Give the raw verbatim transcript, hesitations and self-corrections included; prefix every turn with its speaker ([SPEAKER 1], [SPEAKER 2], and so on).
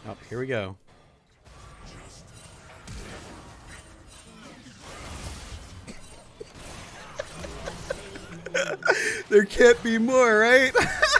[SPEAKER 1] Oh, here we go. There can't be more, right?